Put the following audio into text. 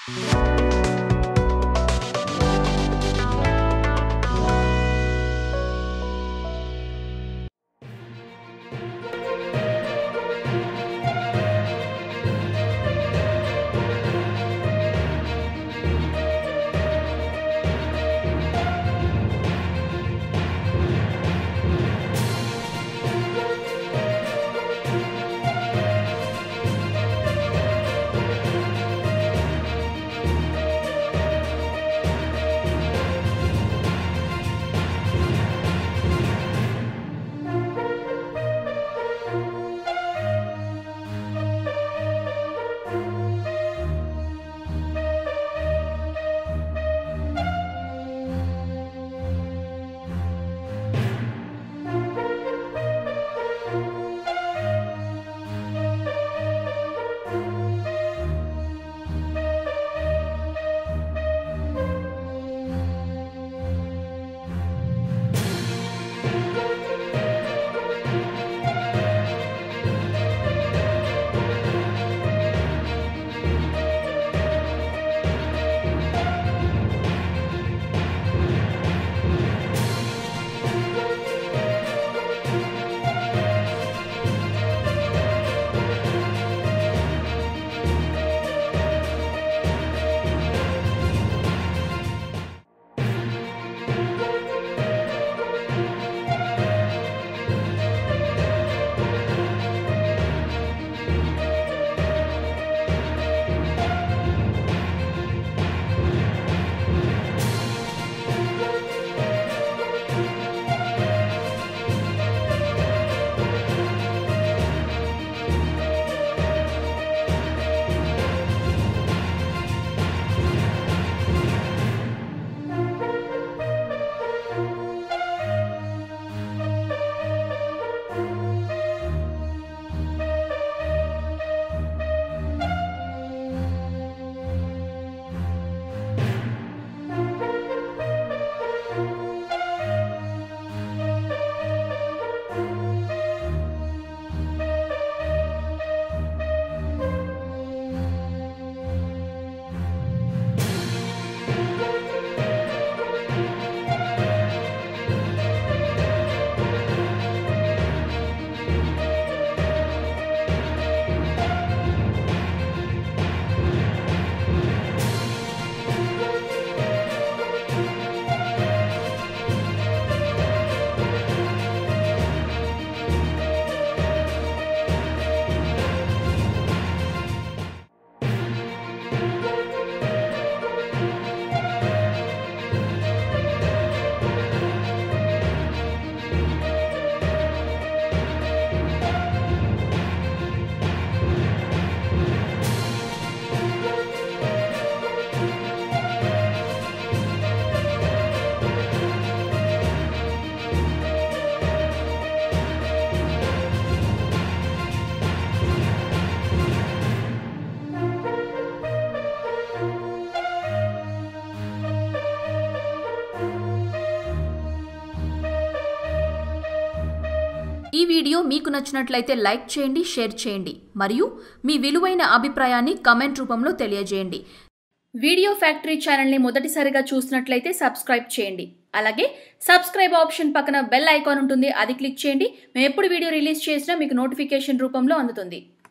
ఈ వీడియో మీకు నచ్చినట్లయితే లైక్ చేయండి, షేర్ చేయండి మరియు మీ విలువైన అభిప్రాయాన్ని కామెంట్ రూపంలో తెలియజేయండి. వీడియో ఫ్యాక్టరీ ఛానల్ ని మొదటిసారిగా చూసినట్లయితే సబ్స్క్రైబ్ చేయండి. అలాగే సబ్స్క్రైబ్ ఆప్షన్ పక్కన బెల్ ఐకాన్ ఉంటుంది, అది క్లిక్ చేయండి. మేము ఎప్పుడు వీడియో రిలీజ్ చేసినా మీకు నోటిఫికేషన్ రూపంలో అందుతుంది.